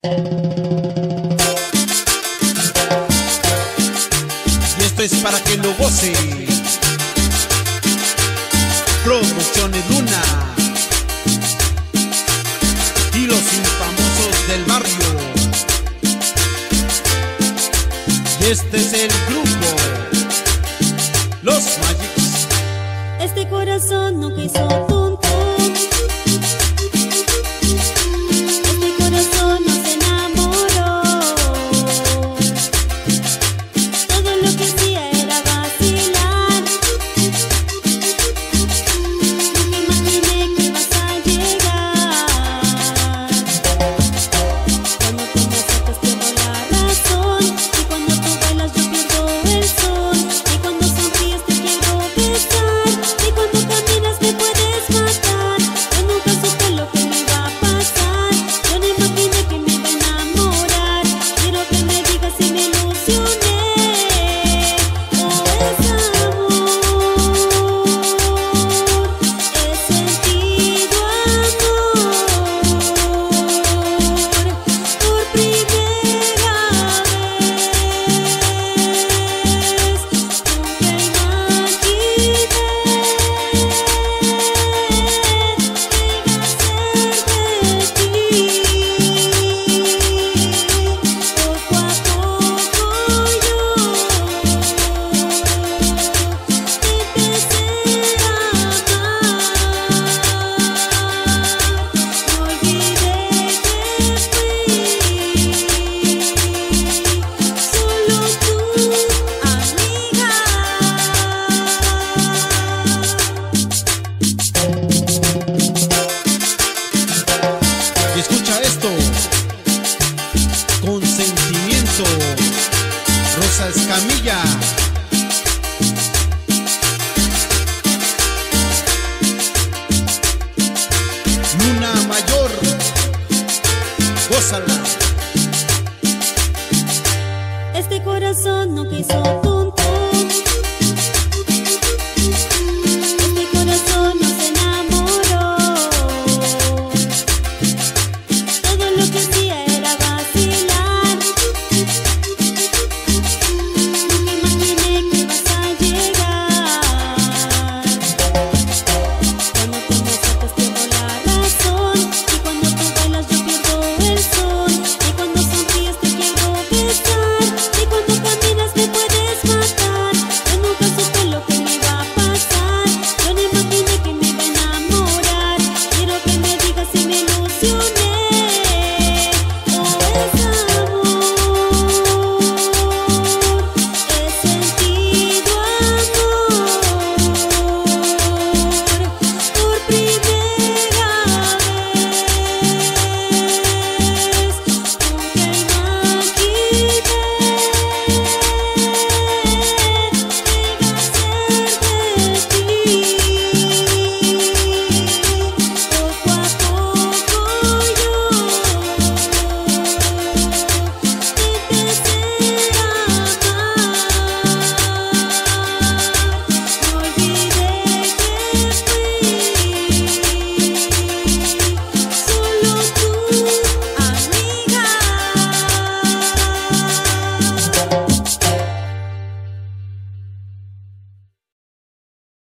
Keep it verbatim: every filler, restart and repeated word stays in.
Y esto es para que lo goce. Producciones Luna y los infamosos del barrio. Y este es el grupo Los Magics. Este corazón nunca hizo tum tum. Este corazón no se enamoró. Todo lo que hacía era vacilar. Nunca imaginé que ibas a llegar. Cuando tú me acercas pierdo la razón. Y cuando tú bailas yo pierdo el son. Y cuando sonríes te quiero besar. Y cuando caminas me puedes matar. Yo nunca supe lo que me iba a pasar. Yo no imaginé que me iba a enamorar. Quiero que me digas si me ilusioné o es amor. He sentido amor por primera vez. Nunca imaginé poco a poco yo empecé a amar. No olvidé que fui solo tu amiga. Y escucha esto, con sentimiento, Rosa Escamilla. Luna Mayor, gózala. Este corazón no quiso